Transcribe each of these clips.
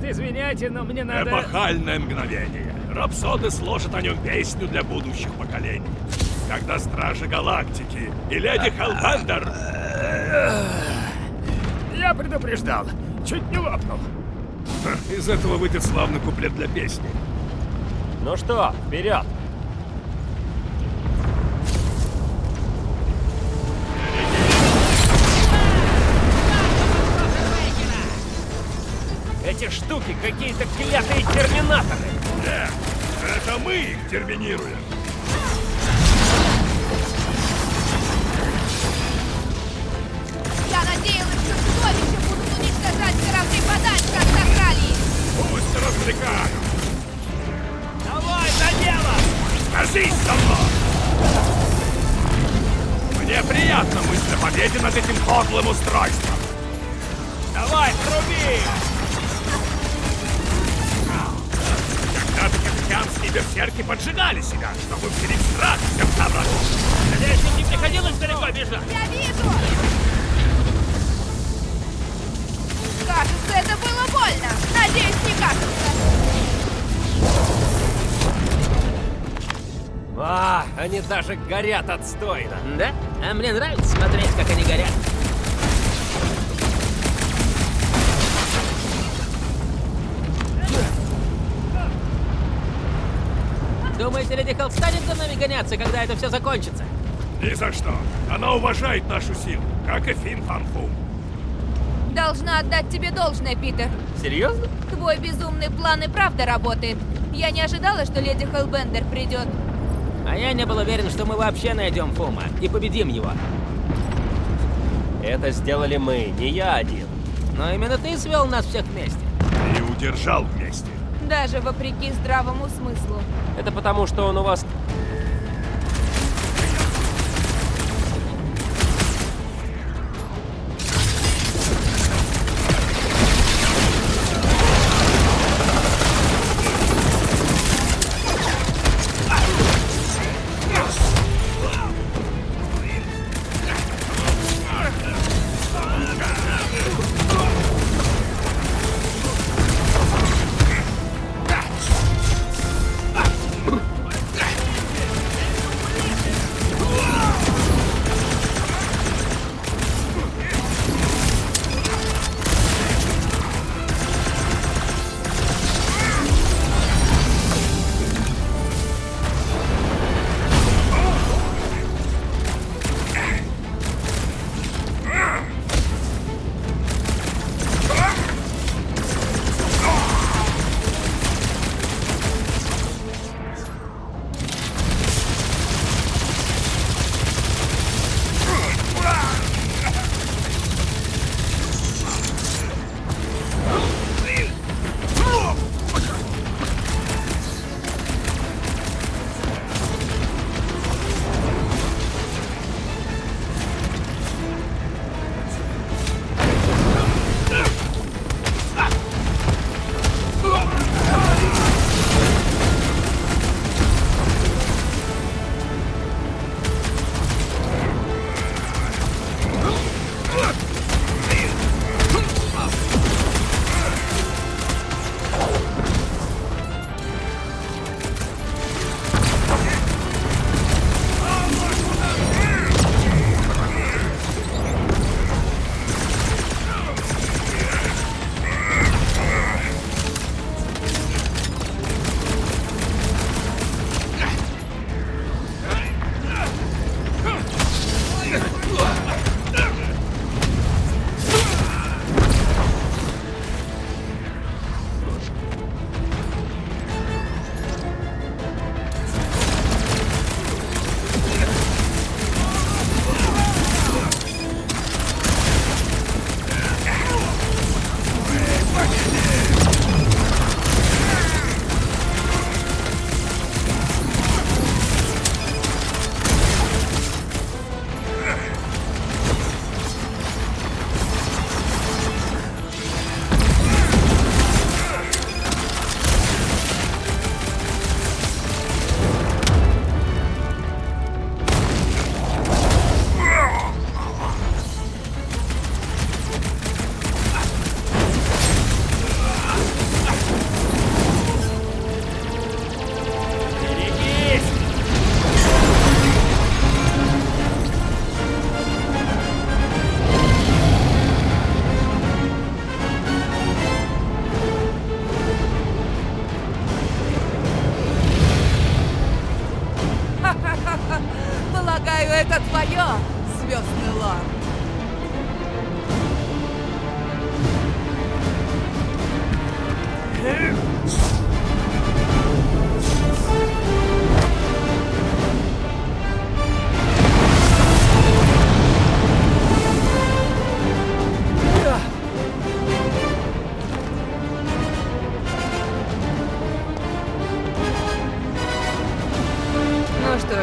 извиняйте, но мне надо... Эпохальное мгновение. Рапсоды сложат о нем песню для будущих поколений. Когда Стражи Галактики и Леди Хеллбендер... Я предупреждал. Чуть не лопнул. Из этого выйдет славный куплет для песни. Ну что, вперед! Эти штуки какие-то клятые терминаторы! Нет, это мы их терминируем. Я надеялась, что чудовища будут уничтожать корабли подальше от Сахралии. Пусть развлекают. Давай, за дело! Кажись со мной! Мне приятна мысль о победе над этим подлым устройством. Давай, труби! Когда-то капитанские берсерки поджигали себя, чтобы вселить страх всем собратьям. Надеюсь, им не приходилось далеко бежать? Я вижу! Кажется, это было больно. Надеюсь, не кажется. Они даже горят отстойно. Да? А мне нравится смотреть, как они горят. Думаете, Леди Хелл станет за нами гоняться, когда это все закончится? Ни за что. Она уважает нашу силу, как и Фин Фан Фум. Должна отдать тебе должное, Питер. Серьезно? Твой безумный план и правда работает. Я не ожидала, что леди Хеллбендер придет. А я не был уверен, что мы вообще найдем Фума и победим его. Это сделали мы, не я один. Но именно ты свел нас всех вместе. И удержал вместе. Даже вопреки здравому смыслу. Это потому, что он у вас...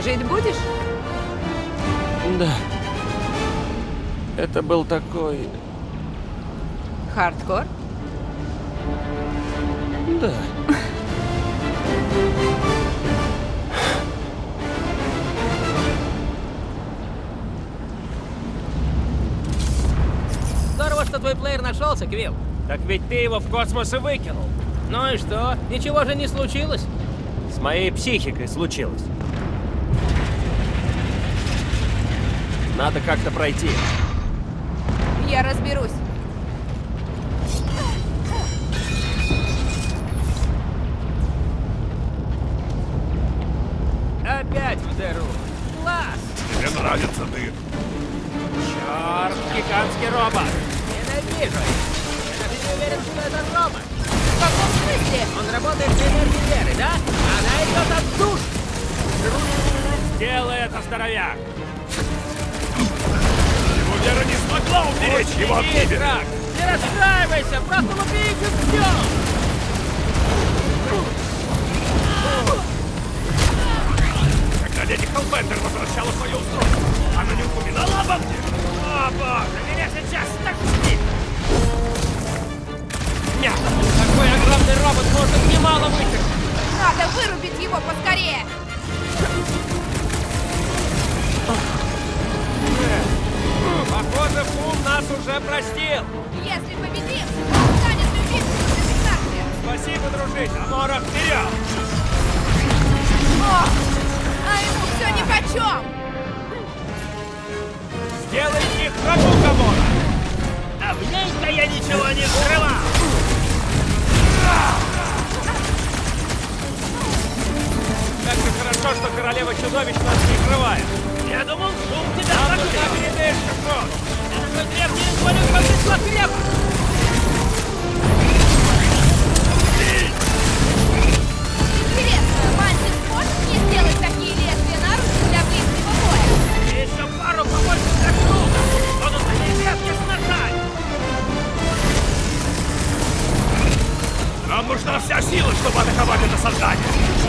жить будешь? Да. Это был такой... Хардкор? Да. Здорово, что твой плеер нашелся, Квилл. Так ведь ты его в космос и выкинул. Ну и что? Ничего же не случилось? С моей психикой случилось. Надо как-то пройти. Я разберусь. Опять в дыру. Класс! Тебе нравится дыр. Чёрт, гигантский робот! Ненавижу! Я даже не уверен, что это робот. В каком смысле? Он работает на энергии веры, да? Она идет от душ! Сделай это, здоровяк! Его вера не смогла уберечь его от гибели. Драк! Не расстраивайся! Просто лупи их и все! Когда леди Хеллбендер возвращала свое устройство, она не упоминала обо мне? О боже, меня сейчас тошнит! Нет, такой огромный робот может немало вытянуть! Надо вырубить его поскорее! Похоже, Фум нас уже простил! Если победим, он станет любимцем спектакля! Спасибо, дружище! Амора, вперед! О! А ему все нипочем! Сделай из них врагу, Гамора! А в ней-то я ничего не скрывал! Как же хорошо, что королева чудовищ нас не скрывает! Я думал, Фум тебя загребешь, Шефрон! Это древний инвалид подошла крепко! Интересно, Мантис может мне сделать такие лезвия наручи для ближнего боя? Еще пару побольше тряхнул! Он успеет не сношать! Нам нужна вся сила, чтобы атаковать это создание.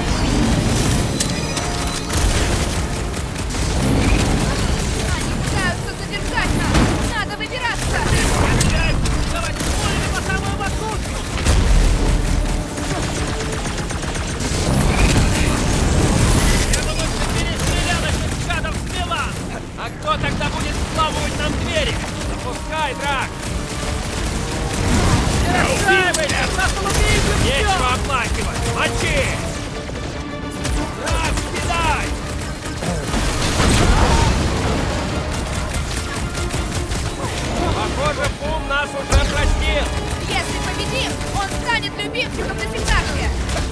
Они пытаются задержать нас! Надо выбираться! Давайте пулями по самую макушку! Я бы лучше перестрелял этих гадов с Милан! А кто тогда будет взламывать нам двери? Запускай, Драк! Не расстраивайся! Просто лупи их и все! Нечего оплакивать! Мочи! Драк, кидай! Похоже, Фум нас уже простил! Если победим, он станет любимчиком на спектакле!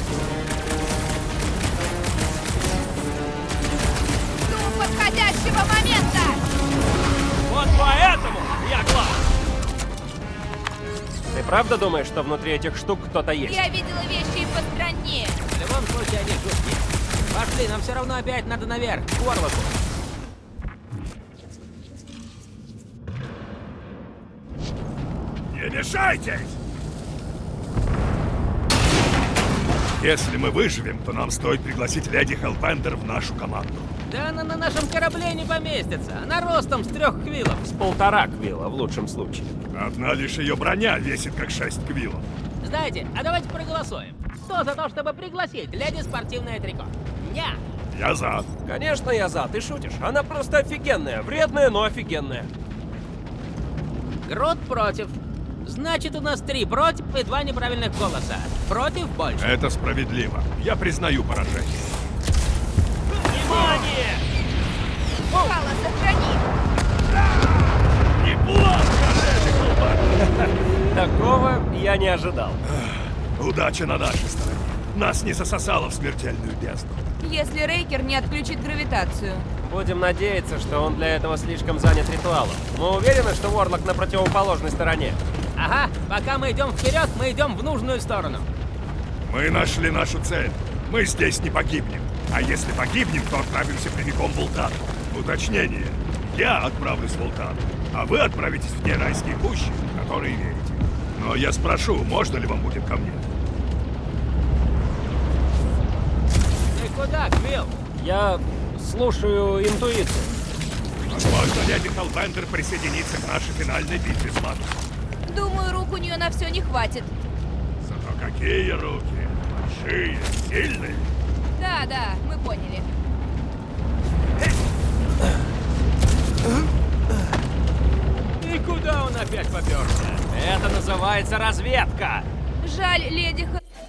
Жду подходящего момента! Вот поэтому я глав! Ты правда думаешь, что внутри этих штук кто-то есть? Я видела вещи и постране. В любом случае, они жуткие. Пошли, нам все равно опять надо наверх, к Уорлоку. Не мешайтесь! Если мы выживем, то нам стоит пригласить леди Хеллбендер в нашу команду. Да она на нашем корабле не поместится. Она ростом с 3 квиллов. С 1,5 квилла в лучшем случае. Одна лишь ее броня весит как 6 квиллов. Знаете, а давайте проголосуем. Кто за то, чтобы пригласить леди спортивное трико? Я! Я за. Конечно, я за, ты шутишь. Она просто офигенная. Вредная, но офигенная. Грот против. Значит, у нас 3 против и 2 неправильных голоса. Против больше. Это справедливо. Я признаю поражение. Внимание! Хала, сохрани! Неплохо, леди Хеллбендер! Такого я не ожидал. Удача на нашей стороне. Нас не засосало в смертельную бездну. Если Рейкер не отключит гравитацию. Будем надеяться, что он для этого слишком занят ритуалом. Мы уверены, что Ворлок на противоположной стороне. Ага, пока мы идем вперед, мы идем в нужную сторону. Мы нашли нашу цель. Мы здесь не погибнем. А если погибнем, то отправимся прямиком в Вулкан. Уточнение. Я отправлюсь в Вулкан, а вы отправитесь в те райские кущи, в которые верите. Но я спрошу, можно ли вам будет ко мне? Ты куда, Квилл? Я слушаю интуицию. Возможно, леди Хеллбендер присоединится к нашей финальной битве с Магусом. Думаю, рук у нее на все не хватит. Зато какие руки! Большие, сильные! Да, мы поняли. И куда он опять попёрся? Это называется разведка. Жаль, леди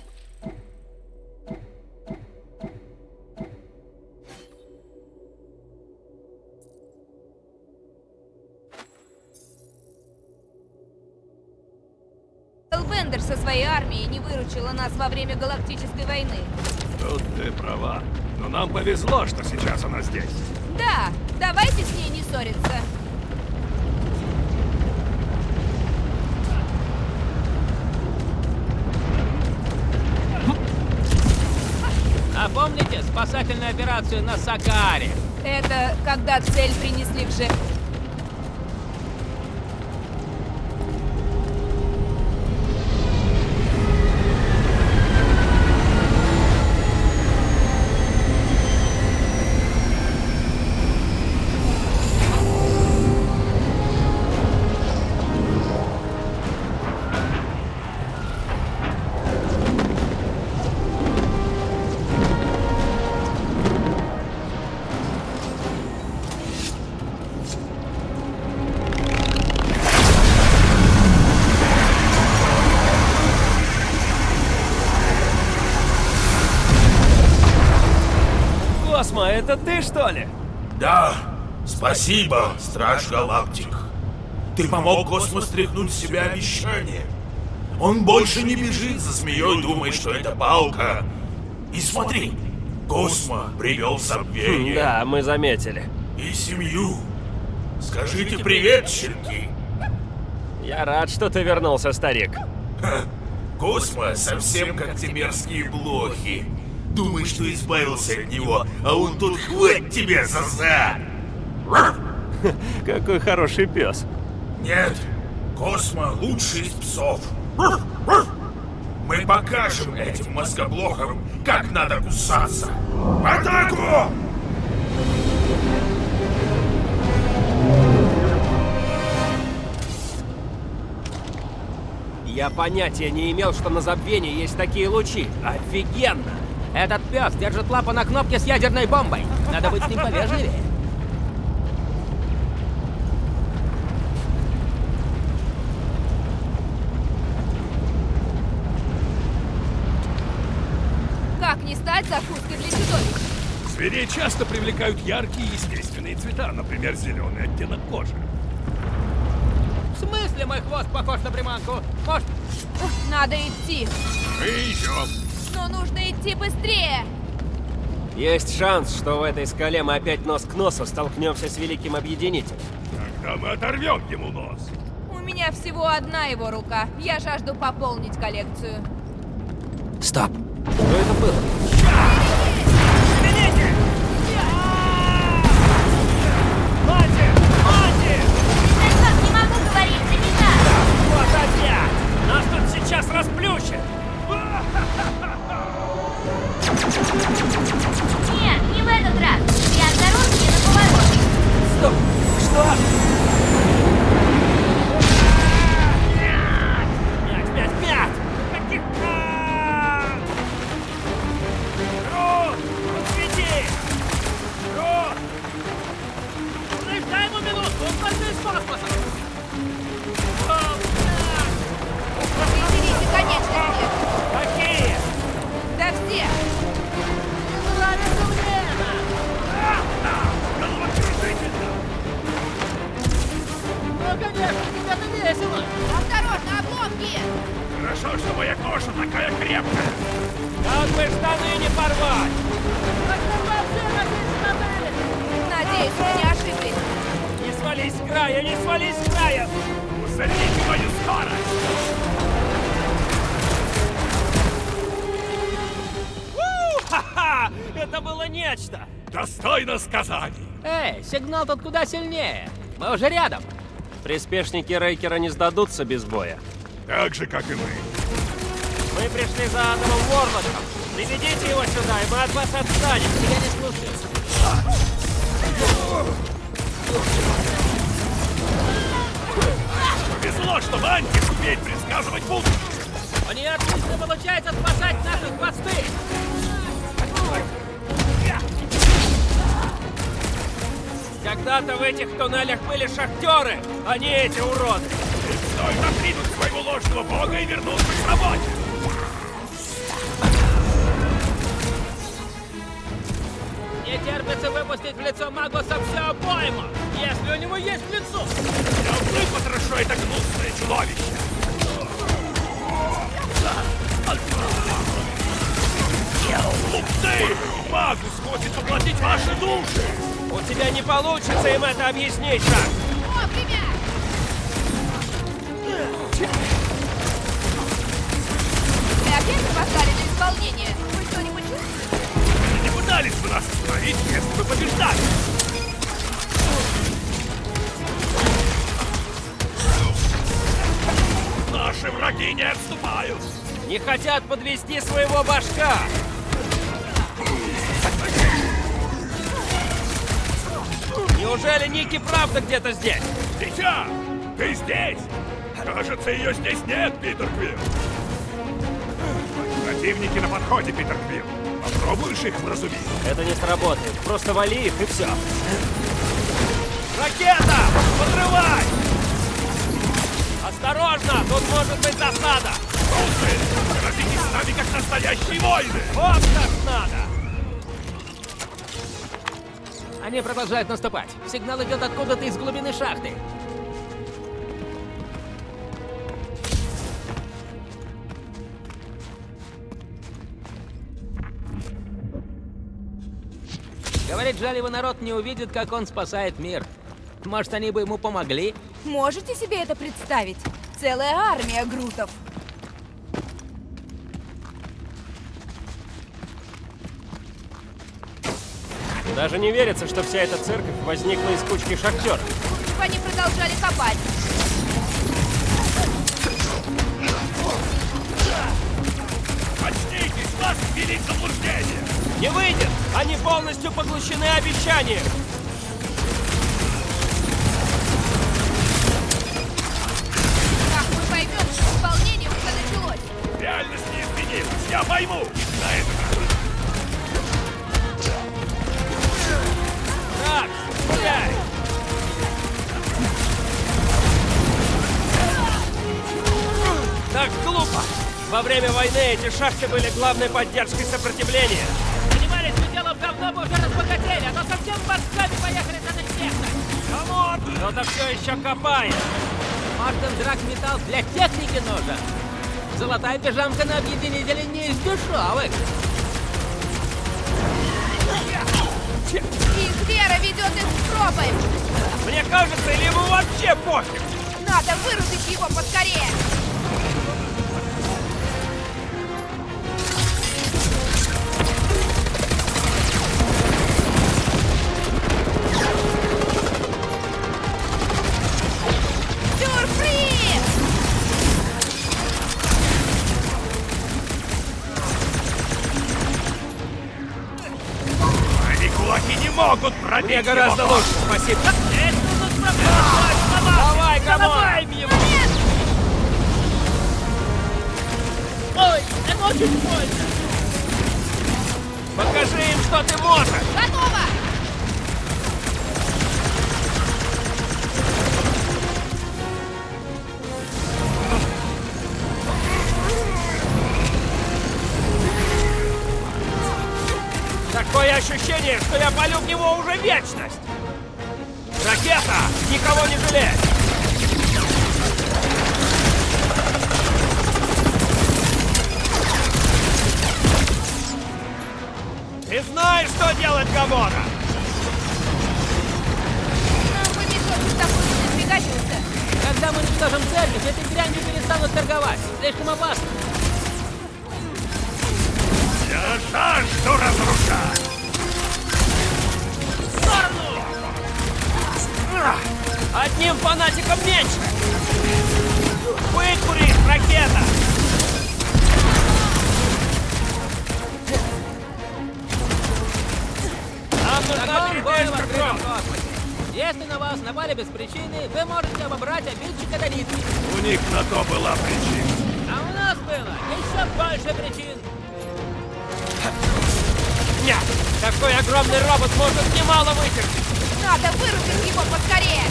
Хеллбендер со своей армией не выручила нас во время Галактической войны. Тут ты права. Но нам повезло, что сейчас она здесь. Да, давайте с ней не ссориться. Напомните спасательную операцию на Сакааре? Это когда цель принесли в жертву. Космо, это ты, что ли? Да, спасибо, Страж Галактик. Ты помог Космо стряхнуть с себя обещание. Он больше не бежит за змеей, думая, что это палка. И смотри, Космо привел забвение. Да, мы заметили. И семью. Скажите привет, щенки. Я рад, что ты вернулся, старик. Космо совсем как те мерзкие блохи. Думаешь, что избавился от него, а он тут хватит тебе за зад. Какой хороший пес. Нет, Космо лучший из псов. Мы покажем этим мозгоблохам, как надо кусаться. В атаку! Я понятия не имел, что на забвении есть такие лучи. Офигенно! Этот пес держит лапу на кнопке с ядерной бомбой. Надо быть с ним повежливее. Как не стать закуской для чудовищ? Зверей часто привлекают яркие естественные цвета, например, зеленый оттенок кожи. В смысле мой хвост похож на приманку? Может, Надо идти. Мы идем. Но нужно идти быстрее. Есть шанс, что в этой скале мы опять нос к носу столкнемся с Великим Объединителем. Тогда мы оторвем ему нос. У меня всего одна его рука. Я жажду пополнить коллекцию. Стоп! Что это было? Не могу говорить, это не так. Вот опять! Нас тут сейчас расплющит! Нет, не в этот раз. Я осторожнее на повороте. Стоп! Что? Пять! Каких... Рут! Подсвети! Рут! дай ему минутку, он просто из космоса. Определите конечности. Какие? Да все. Нравится время. Ну, конечно, тебе это весело. Осторожно, обломки. Хорошо, что моя кожа такая крепкая. Как бы штаны не порвать! Надеюсь, вы не ошиблись. Не свались с края, не свались с края! Усадите мою скорость! Ха-ха! Это было нечто! Достойно сказаний! Эй, сигнал тут куда сильнее. Мы уже рядом. Приспешники Рейкера не сдадутся без боя. Так же, как и мы. Мы пришли за Адамом Уорлоком. Приведите его сюда, и мы от вас отстанем. Я не слушаю. Повезло, что Мантис умеет предсказывать будущее. У нее отлично получается спасать наших хвосты! Когда-то в этих туннелях были шахтеры, а не эти уроды! Стоит отринуть своего ложного бога и вернуться к работе! Не терпится выпустить в лицо Магуса всю обойму, если у него есть лицо! Я выпотрошу это гнусное чудовище! Ух ты! Магус хочет поглотить ваши души! У тебя не получится им это объяснить, Шах! Вовремя! Вы опять опоздали на исполнение? Вы что-нибудь чувствуете? Не пытались бы нас остановить, если бы побеждали! Наши враги не отступают! Не хотят подвести своего башка! Неужели Ники правда где-то здесь? Дитя! Ты здесь? Кажется, ее здесь нет, Питер Квилл. Противники на подходе, Питер Квилл. Попробуешь их вразумить? Это не сработает. Просто вали их и все. Ракета! Подрывай! Осторожно! Тут может быть засада! Русы! Сразитесь с нами, как настоящие воины! Вот так надо! Они продолжают наступать. Сигнал идет откуда-то из глубины шахты. Говорит, жаль, его народ не увидит, как он спасает мир. Может, они бы ему помогли? Можете себе это представить? Целая армия грутов. Даже не верится, что вся эта церковь возникла из кучки шахтеров. Лучше бы они продолжали копать. Очнитесь, вас ввели в заблуждение! Не выйдет! Они полностью поглощены обещанием! Как мы поймем, что исполнение уже началось? Реальность не изменилась, я пойму! На этот раз! Так, гуляй! Так глупо! Во время войны эти шахты были главной поддержкой сопротивления. Занимались бы делом, давно бы уже разбогатели, а то совсем борцами поехали на место. Камон! Кто-то все еще копает. Может, им драгметалл для техники нужен? Золотая пижамка на объединителе не из дешевых. Их вера ведет их в пропасть. Мне кажется, или ему вообще пофиг? Надо вырубить его поскорее. Сюрприз! Они кулаки не могут пробить Мне гораздо его. лучше, спасибо. Давай, камон! Его. Ой, это очень больно. Покажи им, что ты можешь. Готово! Такое ощущение, что я палю в него уже вечность. Ракета! Никого не жалей! Ты знаешь, что делать, Гамора! Нам бы мешок такой не пригодился. Когда мы уничтожим церковь, этой дрянью перестанут торговать. Слишком опасно. Я жажду разрушать! В сторону! Одним фанатиком меньше! Выкури, ракета! Нам нужна на вас напали без причины, вы можете обобрать обидчика до нитки. У них на то была причина. А у нас было еще больше причин. Нет! Такой огромный робот может немало вытерпеть! Надо вырубить его поскорее!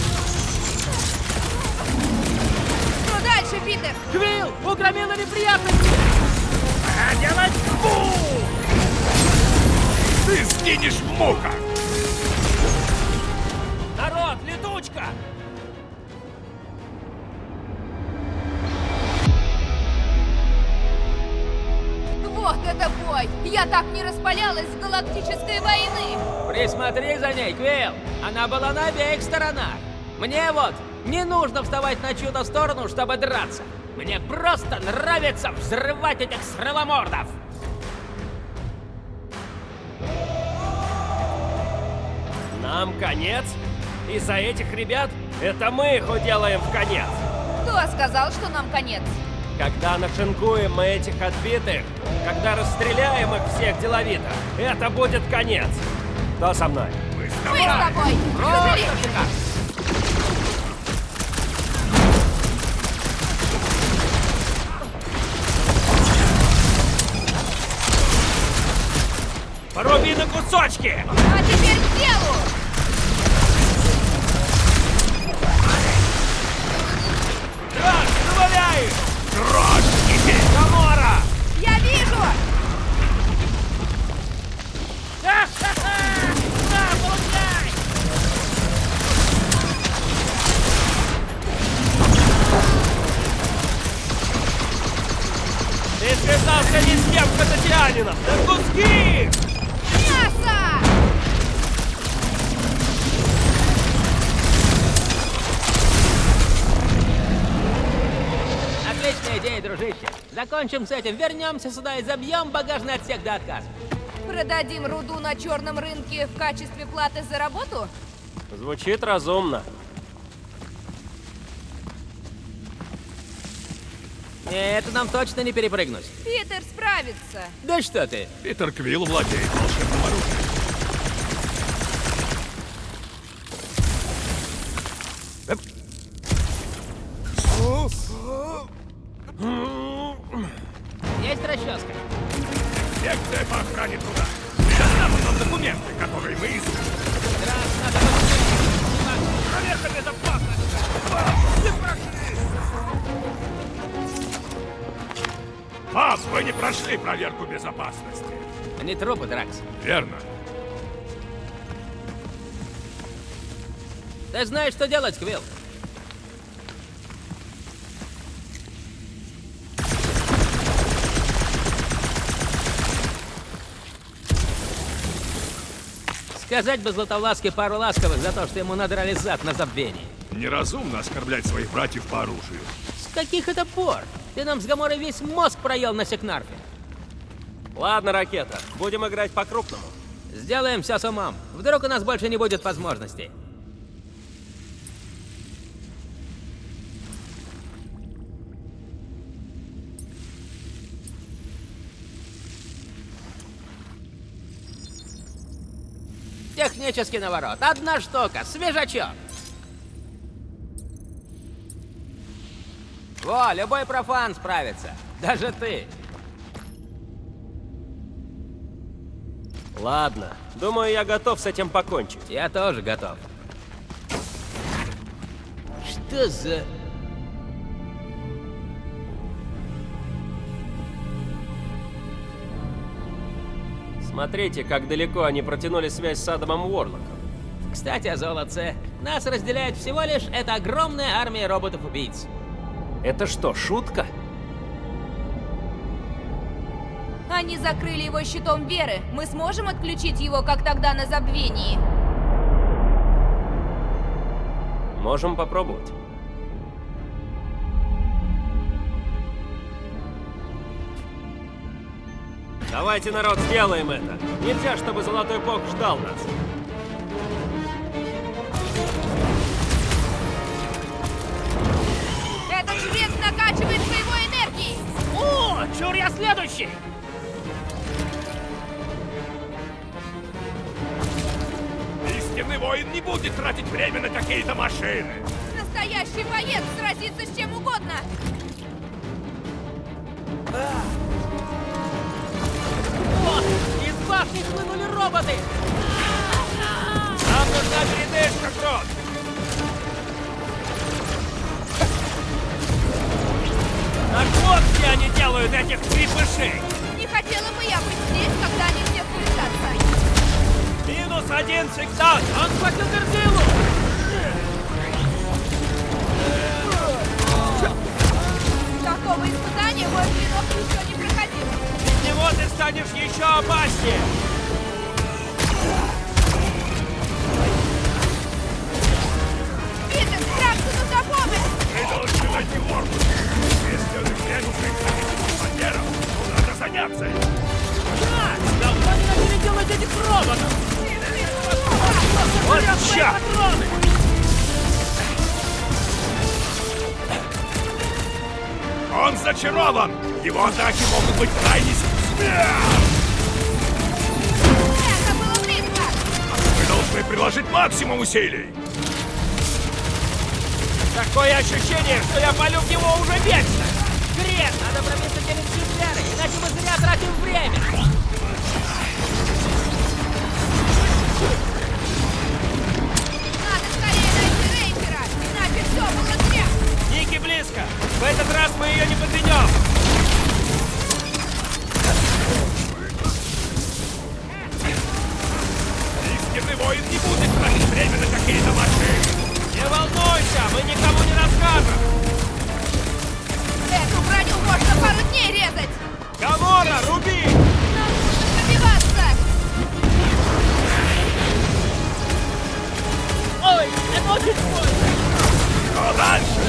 Что дальше, Питер? Квилл! Угромила неприятности! А делать Ты сгинешь в муках! Народ, летучка! Вот это бой! Я так не распалялась с галактической войны! Присмотри за ней, Квилл! Она была на обеих сторонах. Мне вот не нужно вставать на чью-то сторону, чтобы драться. Мне просто нравится взрывать этих срывомордов! Нам конец? Из-за этих ребят? Это мы их уделаем в конец! Кто сказал, что нам конец? Когда нашинкуем мы этих отбитых, когда расстреляем их всех деловито, это будет конец! Кто со мной? Мы с тобой! К сожалению. Поруби на кусочки! А теперь к делу! Драк, добавляй! Дрожь! Гамора! Я вижу! На, получай! Ты связался не с тем хататианином! На куски! Мясо! Отличная идея, дружище. Закончим с этим, вернемся сюда и забьем багажный отсек до отказа. Продадим руду на черном рынке в качестве платы за работу? Звучит разумно. Это нам точно не перепрыгнуть. Питер справится. Да что ты? Питер Квилл владеет волшебным оружием. Есть расческа. Секция по охране труда. Предоставь нам документы, которые мы ищем. Проверка безопасности! Пап, вы не прошли проверку безопасности. Они трупы, Дракс. Верно. Ты знаешь, что делать, Квилл. Сказать бы Златовласке пару ласковых за то, что ему надрали зад на забвении. Неразумно оскорблять своих братьев по оружию. С каких это пор? Ты нам с Гаморой весь мозг проел на Секнарфе. Ладно, Ракета, будем играть по-крупному. Сделаем все с умом. Вдруг у нас больше не будет возможностей. Технический наворот. Одна штука. Свежачок. Во, любой профан справится. Даже ты. Ладно, думаю, я готов с этим покончить. Я тоже готов. Что за... Смотрите, как далеко они протянули связь с Адамом Уорлоком. Кстати, о золотце. Нас разделяет всего лишь эта огромная армия роботов-убийц. Это что, шутка? Они закрыли его щитом веры. Мы сможем отключить его, как тогда на забвении? Можем попробовать. Давайте, народ, сделаем это. Нельзя, чтобы Золотой Бог ждал нас. Этот жрец накачивает своего энергии! О, чур я следующий! Истинный воин не будет тратить время на какие-то машины. Настоящий боец сразится с чем угодно. Вот! Из башни хлынули роботы! Нам нужна передышка, Крот! Так вот где они делают этих крепышей! Не хотела бы я быть здесь, когда они все включатся. -1 сектант! Он схватил Верзилу! Такого испытания мой клинок еще не проходил. Без него ты станешь еще опаснее! Питер, Краксону за помощь! Мы должны найти Моргус. Если он их прекратить манером, то надо заняться им. Давно не начали делать этих роботов! Вот черт! Патроны! Он зачарован! Его атаки могут быть крайне смерть! Это было близко! Мы должны приложить максимум усилий! Такое ощущение, что я палю в него уже вечно! Грет! Надо пробиться через фюзеры, иначе мы зря тратим время! Надо скорее найти Рейнджера, иначе все было зря! Ники близко! В этот раз мы ее не подведем! Истинный воин не будет тратить время на какие-то машины! Не волнуйся, мы никому не расскажем! Эту броню можно пару дней резать! Гамора, руби! Нам нужно пробиваться! Ой, это очень больно! Что дальше,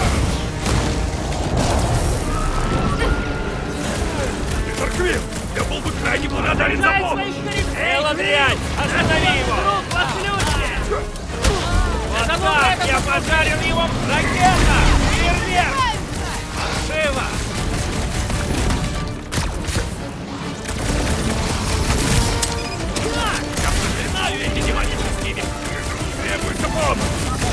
Питер Квилл, я был бы крайне благодарен за помощь! Элла, дрянь! Останови его! Друг, подключи! Вот так! Я пожарил его! Ракета! Фейерверк! Живо! Я проклинаю эти демонические! Требуется помощь!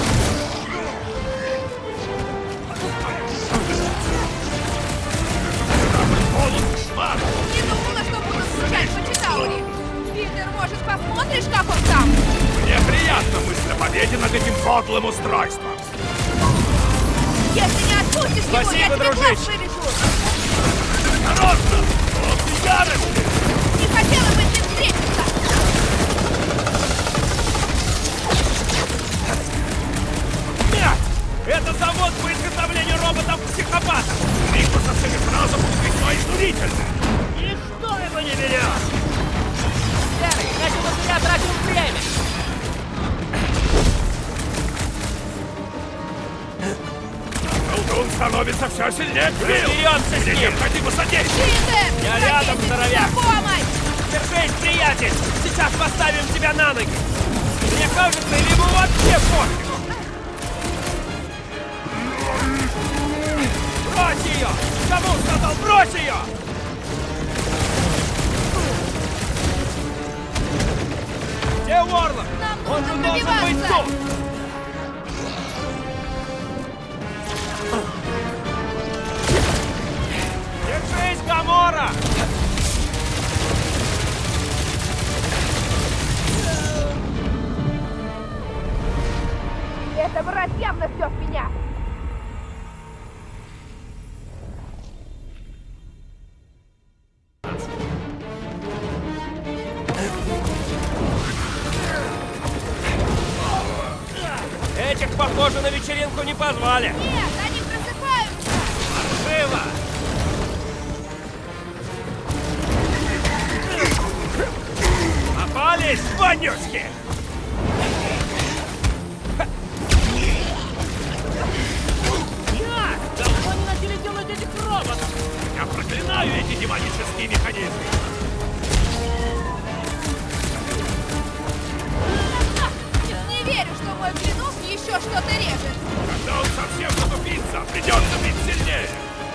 Полон шмат! Не думала, что буду скучать по Читаури! Питер, может, посмотришь, как он там? Мне приятна мысль о победе над этим подлым устройством! Если не отпустишь его, я Спасибо, тебе глаз дружище. вырежу! Осторожно! Он в ярости! Не хотела бы с ним встретиться! Нет! Это завод по изготовлению роботов-психопатов! Рику со всеми сразу будет весьма изнурительно! Ничто его не берет! Серый, иначе мы зря тратим время! Колдун становится все сильнее, Квилл! Разберемся с Мне ним! необходимо содействие! Питер! Я рядом, надеюсь, здоровяк. на помощь! Держись, приятель! Сейчас поставим тебя на ноги! Мне кажется, или ему вообще пофиг! Брось ее! Кому сказал, брось ее! Где Уорлок? Нам Он нужно же должен быть пробиваться. тут! Держись, Гамора! Это брат явно все в меня! Этих, похоже, на вечеринку не позвали! Нет, они просыпаются! Живо! Попались, вонючки! Як? Давно не начали делать этих роботов! Я проклинаю эти демонические механизмы! Не верю, что мой клинок еще что-то режет! Когда он совсем затупится, придется бить сильнее!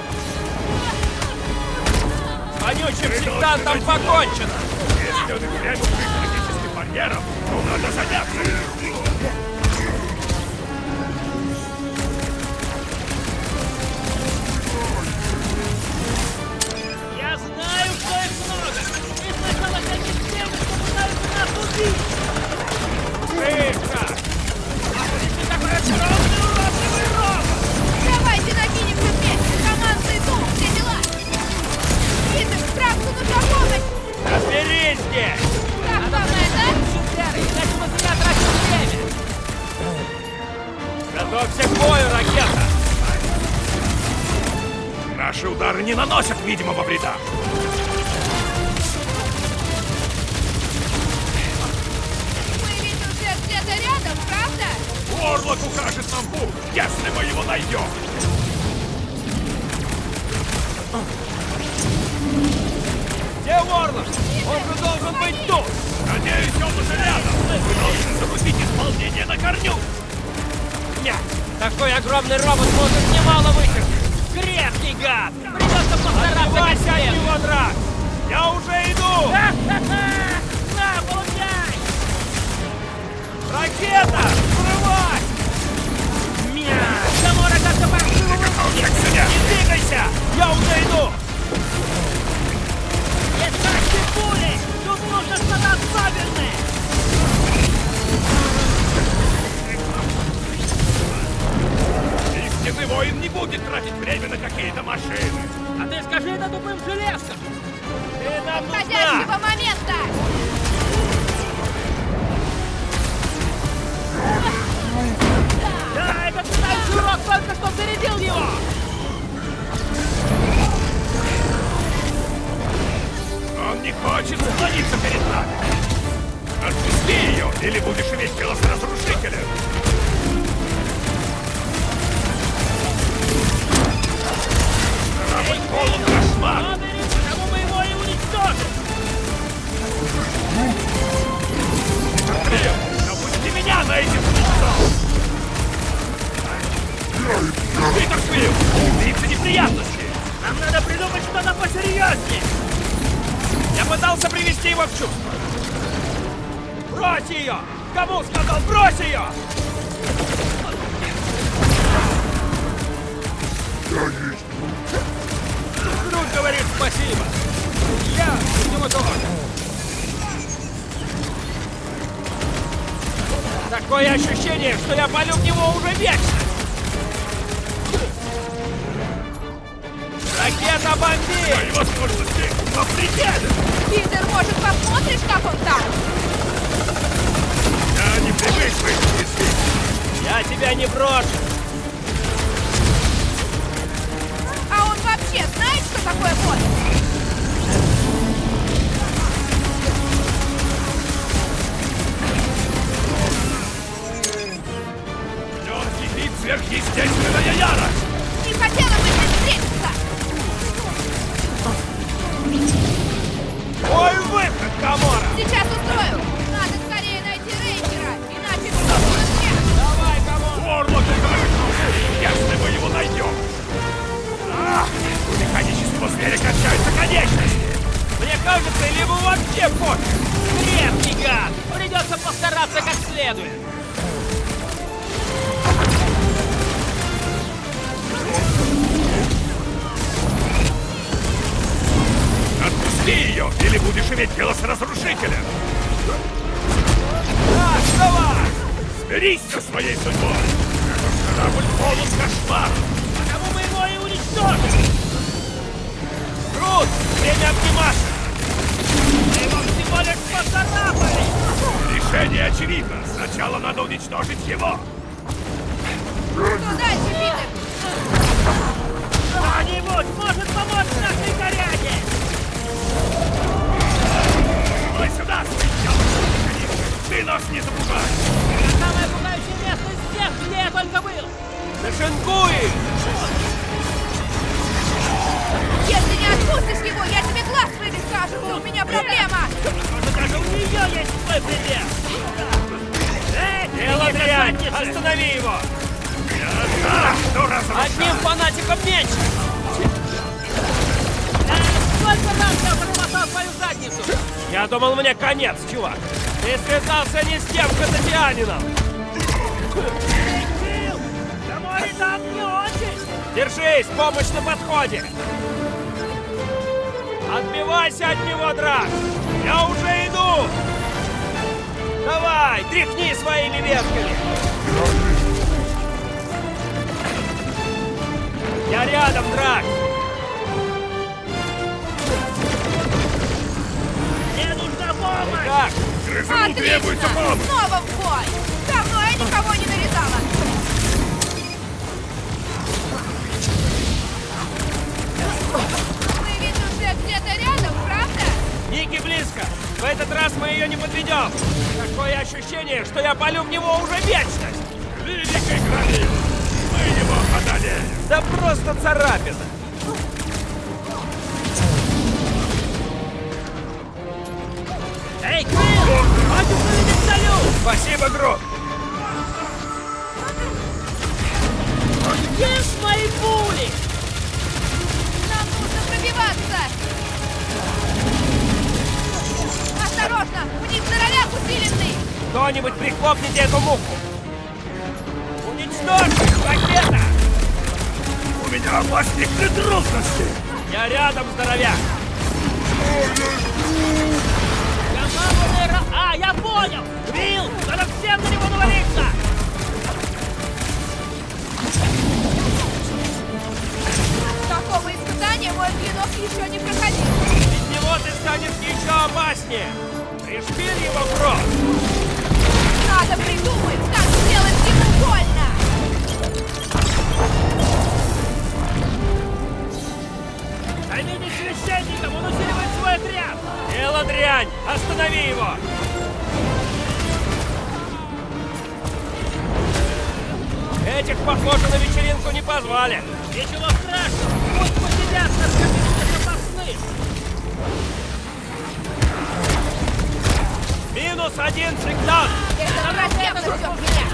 С вонючим сектантом покончено! Если он и впрямь укрыт магическим барьером, то надо заняться им! Наши удары не наносят видимого вреда. Мы ведь уже где-то рядом, правда? Орлок укажет нам путь, если мы его найдем. Где Орлок? Он же должен быть тут! Надеюсь, он уже рядом. Мы должны зарубить исполнение на корню. Нет, такой огромный робот может немало вытерпеть. Крепкий гад! Придется постараться как Отбивайся от следует. него, Драк! Я уже иду! На, получай! Ракета! Взрывай! Гамора как-то паршиво выглядит. Не двигайся! Я уже иду! Не ставьте пули! Тут нужно что-то особенное! Истинный воин не будет тратить время на какие-то машины. А ты скажи это тупым железкам! Ты нам нужна! Подходящего момента! Да, этот летающий урод только что зарядил его! Он не хочет склониться перед нами. Отпусти ее, или будешь иметь дело с разрушителем. Корабль полон кошмар. Потому мы его и уничтожим! Крем, опусти меня на этих службов. Питер Квилл, убийца неприятности. Нам надо придумать что-то посерьезнее! Я пытался привести его в чувство! Брось ее! Кому сказал, брось ее! Друг говорит спасибо! Я ему тоже! Такое ощущение, что я палю в него уже вечно! Ракета бомбит! Мои возможности на пределе. Питер, может, посмотришь, как он там? Я не привык быть здесь. Я тебя не брошу! А он вообще знает, что такое боль? В нем кипит сверхъестественная ярость. Не хотела бы здесь встретиться! Ой, выход, Гамора! Сейчас устрою! Надо скорее найти Рейнджера, иначе все будет смерть! Давай, Гамора! Орлок укажет нам путь, если мы его найдем. У механического зверя кончаются конечности. Мне кажется, либо вообще пофиг! Крепкий гад! Придется постараться как следует! Отпусти ее, или будешь иметь дело с разрушителем. Так, давай! Смирись со своей судьбой. Этот корабль полон кошмар. Потому мы его и уничтожим! Крут! Время обниматься! Мы его всего лишь поцарапали! Решение очевидно. Сначала надо уничтожить его. Что дальше, Питер? Кто-нибудь может помочь нашей коряге! Давай сюда, свинья. Ты нас не запугай. Это самое пугающее место из всех, где я только был! Нашинкуй! Если не отпустишь его, я тебе глаз вывихажу! У меня проблема! Может, даже у нее есть свой предел! Эй, Дело иди, дрянь! задница! Останови его! Что разрушает? Одним фанатиком меньше! Сколько раз я промотал свою задницу? Я думал, мне конец, чувак! Ты связался не с тем казахианином! Фил! На море там не очень! Держись, помощь на подходе! Отбивайся от него, Драк! Я уже иду! Давай, тряхни своими ветками! Я рядом, Драк! Мне нужна помощь! Как? Грызуну требуется Отлично! помощь. Снова в бой! Давно я никого не нарезала! не подведем! Такое ощущение, что я палю в него уже вечность! Великий Гранил! Мы его одолеем! Да просто царапина! Эй, Квилл! Хватит увидеть салют! Спасибо, Грут! Где мои пули? Нам нужно пробиваться! Осторожно! У них здоровяк усиленный! Кто-нибудь прихлопните эту муху! Уничтожь! Ракета! У меня возникли трудности! Я рядом, здоровяк! А, я понял! Квилл! Надо всем на него навалиться! Такого испытания мой клинок еще не проходил! Без него ты станешь еще опаснее! Пришпиль его в рот! Надо придумать, как сделать ему больно! Займитесь священником, он усиливает свой отряд! Дело дрянь! Останови его! Этих, похоже, на вечеринку не позвали. Ничего страшного! Пусть посидят на скамейке запасных! -1 сектант! Это совсем ждет меня!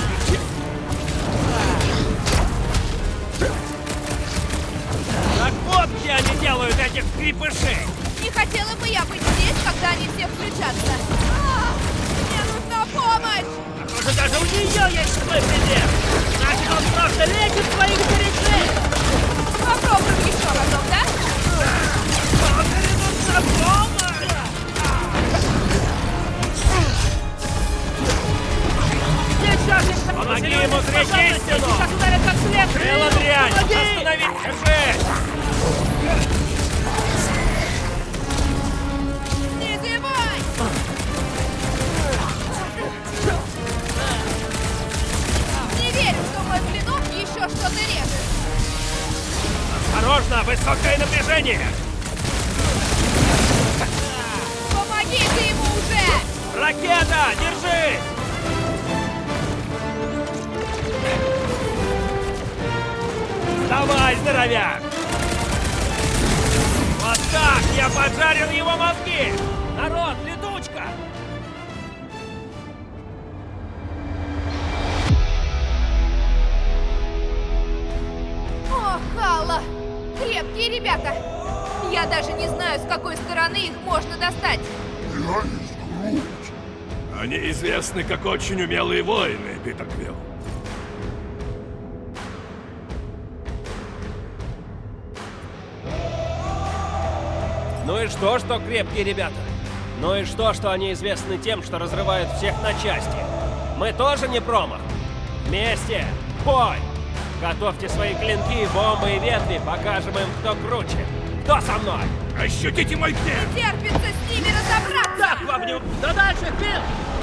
Так вот где они делают этих крепышей! Не хотела бы я быть здесь, когда они все включатся! Мне нужна помощь! Похоже, даже у нее есть свой предел! Значит, он просто лечит своих горячей! Попробуем еще разок, да? Нужна помощь! Помоги ему сречь истину! Дело дрянь! Останови! Держись! Не зевай! Не верю, что мой клинок еще что-то режет! Осторожно! Высокое напряжение! Помогите ему уже! Ракета! Держись! Давай, здоровяк! Вот так! Я поджарил его мозги! Народ, летучка! О, Халла! Крепкие ребята! Я даже не знаю, с какой стороны их можно достать! Они известны как очень умелые воины, Питер Квилл. Ну и что крепкие ребята? Ну и что они известны тем, что разрывают всех на части? Мы тоже не промах. Вместе! Бой! Готовьте свои клинки, бомбы и ветви, покажем им, кто круче. Кто со мной? Ощутите мой гнев! Терпится с ними разобраться! Так, бабню! Да дальше, Фил!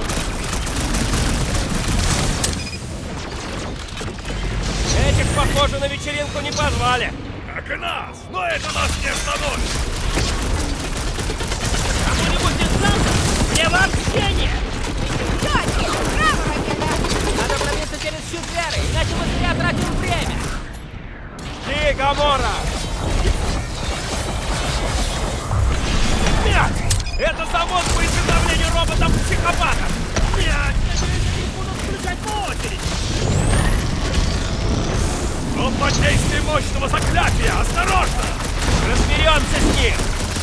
Этих, похоже, на вечеринку не позвали. Как и нас! Но это нас не остановит! Кому-нибудь не сдался? Мне вообще нет! Дайте! Браво, ракета! Надо пробиться через щит веры, иначе мы зря тратим время. Жди, Гамора! Нет! Это завод по изготовлению роботов-психопатов! Нет! Они будут включать по очереди! Он под действием мощного заклятия! Осторожно! Разберемся с ним!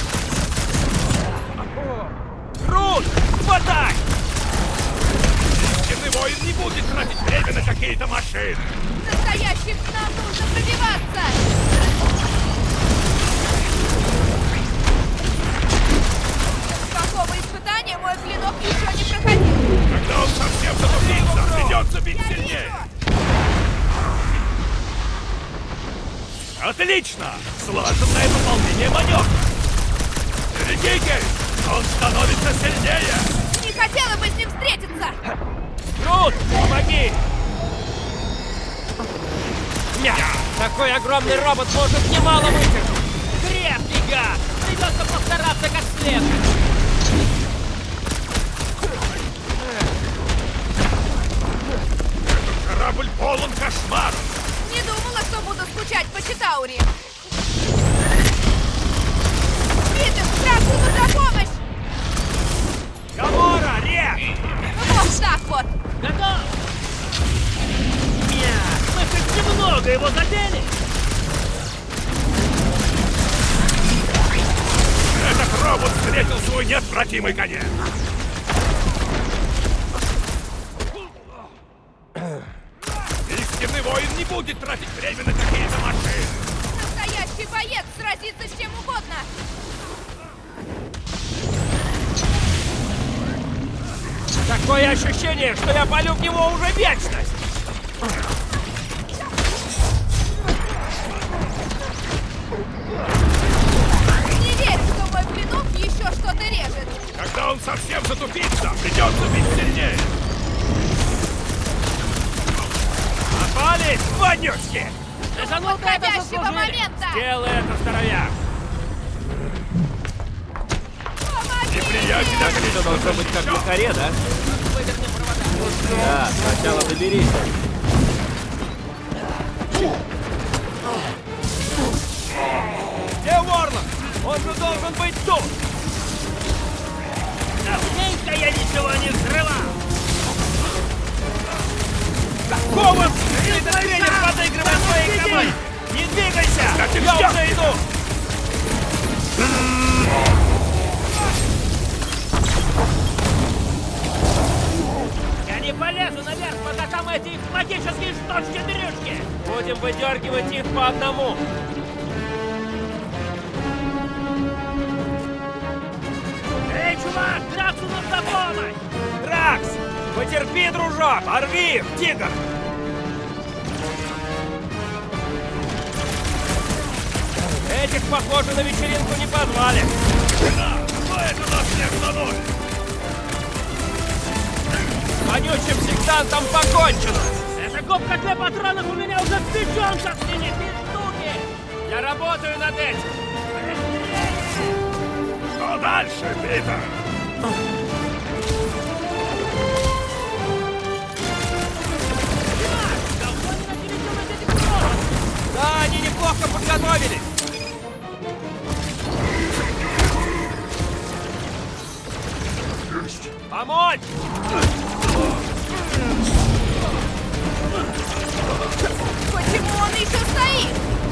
Крут! Хватай! Истинный воин не будет тратить время на какие-то машины! Настоящим нам нужно пробиваться! Какого испытания мой клинок еще не проходил? Когда он совсем затупится, придется бить Я сильнее! вижу! Отлично! Слаженное выполнение маневра! Берегите! Он становится сильнее! Не хотела бы с ним встретиться! Крут! Помоги! Ня! Такой огромный робот может немало вытянуть! Крепкий гад! Придется постараться как следует! свой неотвратимый конец! Истинный воин не будет тратить время на какие-то машины! Настоящий боец сразится с чем угодно! Такое ощущение, что я палю в него уже вечность! Не верь, что мой клинок еще что-то режет! Когда он совсем затупится, придется бить сильнее! Попались, вонючки! Занука это Подходящего заслужили! момента! Делай это, здоровяк! Помоги! Неприятель отлично Должно быть как на коре, да? Выдерни провода. Да, сначала доберись. Где Ворлок? Он же должен быть тут! Давненько я ничего не взрывал! Какого тренер подыгрывает своей команде? Не двигайся! Я уже иду! Я не полезу наверх, пока там эти магические штучки-дрючки! Будем выдергивать их по одному! Эй, чувак, Драксу нужна помощь! Дракс! Потерпи, дружок! Порви их, тигр! Этих, похоже, на вечеринку не позвали. Да, но это нас не остановит! С вонючим сектантом покончено! Эта губка для патронов у меня уже в печенках сидит, 3 штуки! Я работаю над этим! Что дальше, Питер? Да, они неплохо подготовились! Помочь! Почему он еще стоит?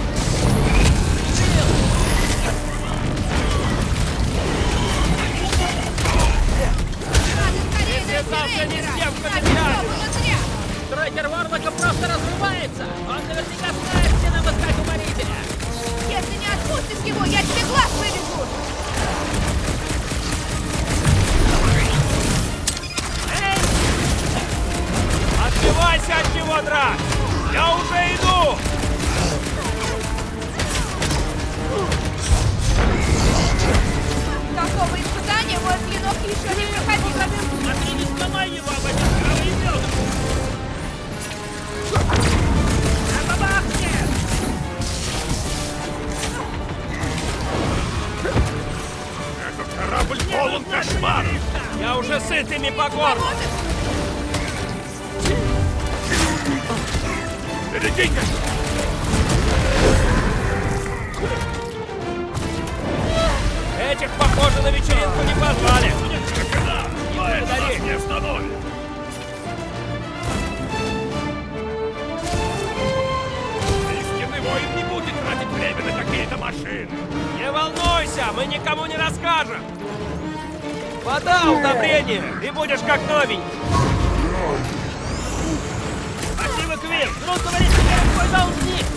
Надо скорее Связался найти не с Рейнера! тем, кто Так тебя всё было зря! Трекер Ворлока просто разрывается! Он наверняка знает, где нам искать уморителя! Если не отпустишь его, я тебе глаз вывезу! Отбивайся от него, Драк! Я уже иду! Такого испытания мой клинок еще не проходил! Смотри, не сломай его об этот правый ребенок! Это бахнет! Этот корабль полон кошмаров! Я уже сыт ими по горло! Берегите! Этих, похоже, на вечеринку не позвали! Да, но это нас не остановит! Истинный воин не будет тратить время на какие-то машины! Не волнуйся, мы никому не расскажем! Вода, удобрение, и будешь как новенький! Спасибо, Квилл! Друг говорит, теперь твой должник!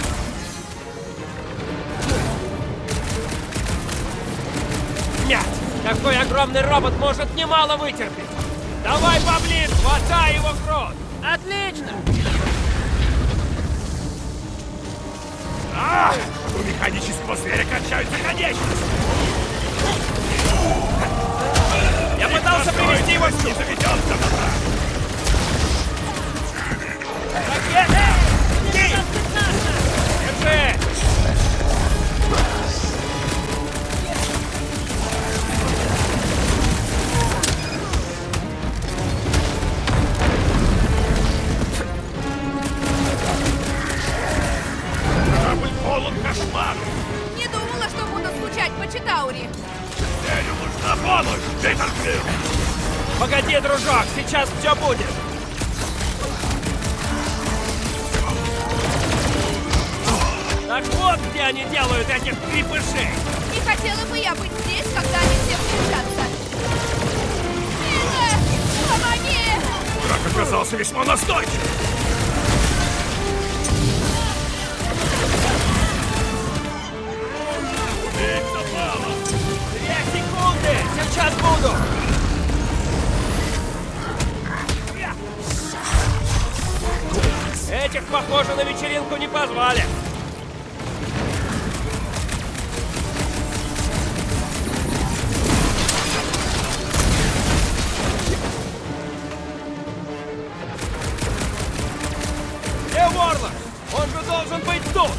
Нет! Такой огромный робот может немало вытерпеть! Давай поближе, хватай его в рот! Отлично! А! У механического зверя кончаются конечности! Я пытался привести его в не чувство! заведен до добра! Ракеты! Держи! Корабль полон кошмаров! Не думала, что буду скучать по Читаури! Зверю нужна помощь, Питер Квилл! Погоди, дружок, сейчас все будет! Так вот, где они делают этих крепышей! Не хотела бы я быть здесь, когда они все включатся! оказался весьма настойчив. Убить запала! 2 секунды! Сейчас буду! Этих, похоже, на вечеринку не позвали. Где Ворлок? Он же должен быть тут!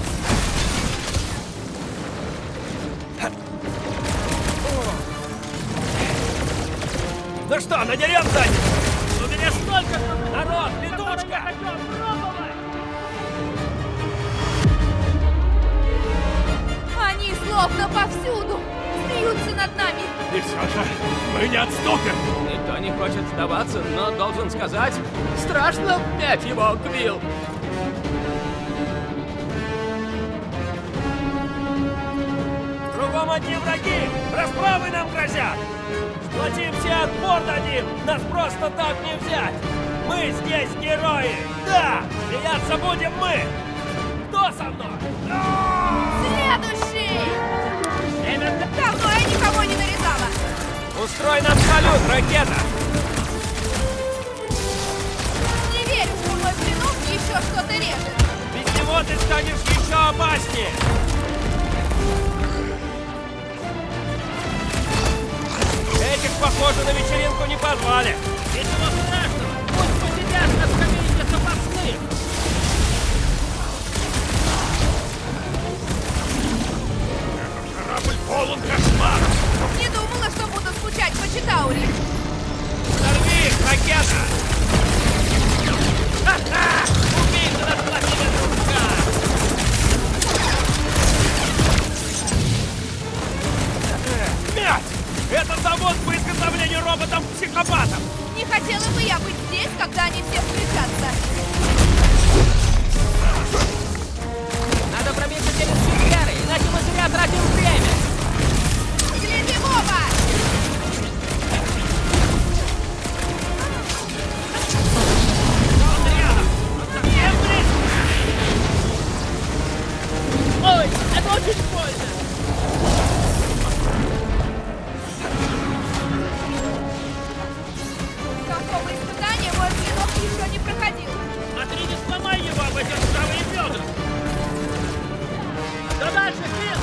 Ну что, надерем задницу? У меня столько народ, летучка! Они словно повсюду смеются над нами. И все же мы не отступим. Никто не хочет сдаваться, но должен сказать, страшно обнять его, Квилл. Кругом одни враги! Расправы нам грозят! Сплотимся, отпор дадим! Нас просто так не взять! Мы здесь герои! Да! Смеяться будем мы! Кто со мной? Следующий! Давно я никого не нарезала. Устрой нам салют, ракета! Не верю, что мой клинок еще что-то режет. Без него ты станешь еще опаснее! Этих, похоже, на вечеринку не позвали. Ничего страшного, пусть посидят на скамейке запасных. Корабль полон кошмаров. Не думала, что буду скучать по Читаури. Сорви их, ракета! Ха-ха! Убийца нас плохими дружка! Мять! Это завод по изготовлению роботов-психопатов! Не хотела бы я быть здесь, когда они все встречатся. Надо пробиться через шиферы, иначе мы зря тратим время. Гляди, Боба! Он рядом! Он совсем близко! Ой, это очень больно. Какого испытания мой клинок еще не проходил. Смотри, не сломай его об эти ржавые бедра! Да дальше, Фил!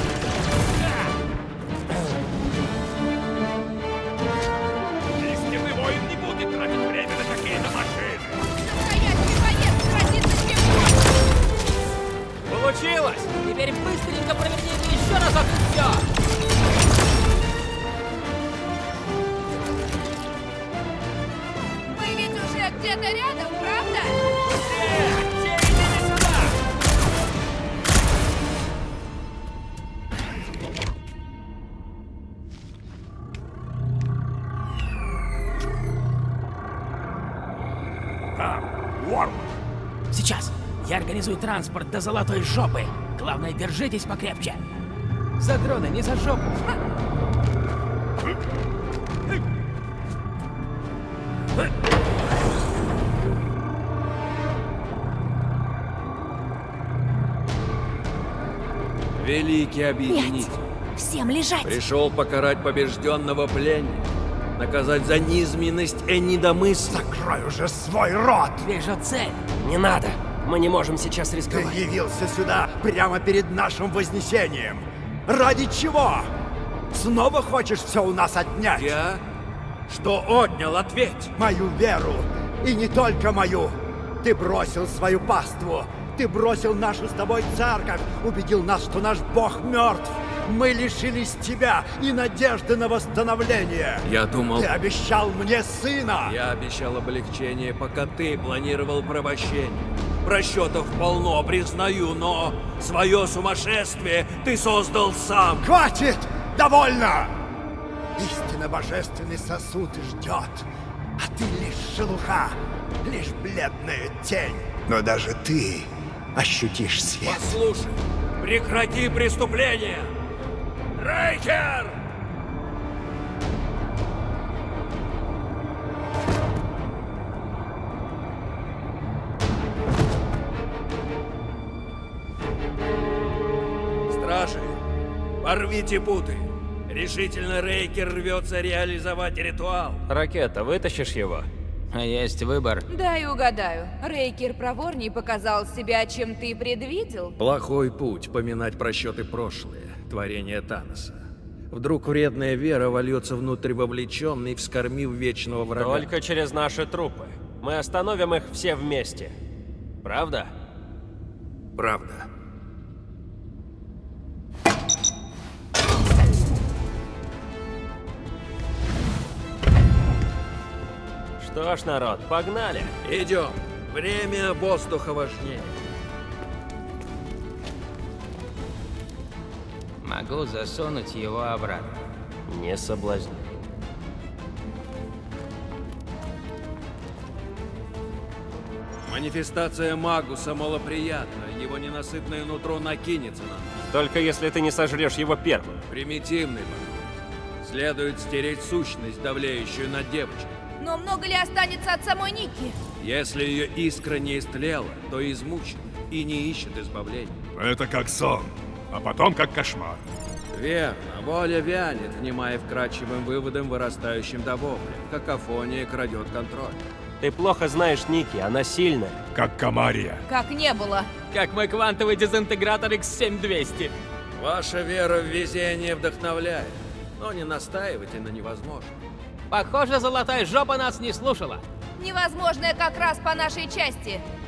Истинный воин не будет тратить время на какие-то машины. Настоящий боец сразится с кем-то. Получилось! Теперь быстренько проверни это еще разок и все. Мы ведь уже где-то рядом, правда? Все идите сюда! Там, Уорм. Сейчас. Я организую транспорт до Золотой Жопы. Главное, держитесь покрепче. За дрона, не за жопу. Великий объединитель. Всем лежать. Пришел покарать побежденного пленника. Наказать за низменность и недомыслие. Закрой уже свой рот! Вижу цель. Не надо! Мы не можем сейчас Ты рисковать. явился сюда прямо перед нашим вознесением. Ради чего? Снова хочешь все у нас отнять? Я? Что отнял? Ответь! Мою веру. И не только мою. Ты бросил свою паству. Ты бросил нашу с тобой церковь. Убедил нас, что наш Бог мертв. Мы лишились тебя и надежды на восстановление. Я думал... Ты обещал мне сына. Я обещал облегчение, пока ты планировал порабощение. Просчетов полно, признаю, но свое сумасшествие ты создал сам. Хватит! Довольно! Истинно божественный сосуд ждет, а ты лишь шелуха, лишь бледная тень. Но даже ты ощутишь свет. Послушай, прекрати преступление! Рейкер! Порвите путы. Решительно Рейкер рвется реализовать ритуал. Ракета, вытащишь его? А есть выбор. Дай угадаю. Рейкер проворней показал себя, чем ты предвидел? Плохой путь поминать просчеты прошлые, творение Таноса. Вдруг вредная вера вольется внутрь вовлеченный, вскормив вечного врага. Только через наши трупы. Мы остановим их все вместе. Правда? Правда. Что ж, народ, погнали. Идем. Время воздуха важнее. Могу засунуть его обратно. Не соблазняй. Манифестация Магуса малоприятна, его ненасытное нутро накинется на нас. Только если ты не сожрешь его первым. Примитивный подход. Следует стереть сущность, давляющую над девочкой. Но много ли останется от самой Ники? Если ее искра не истлела, то измучена и не ищет избавления. Это как сон, а потом как кошмар. Верно, воля вянет, внимая вкрадчивым выводом, вырастающим до вопля. Какофония крадет контроль. Ты плохо знаешь Ники, она сильная. Как Камария. Как не было. Как мой квантовый дезинтегратор X7200. Ваша вера в везение вдохновляет, но не настаивайте на невозможном. Похоже, золотая жопа нас не слушала. Невозможное как раз по нашей части.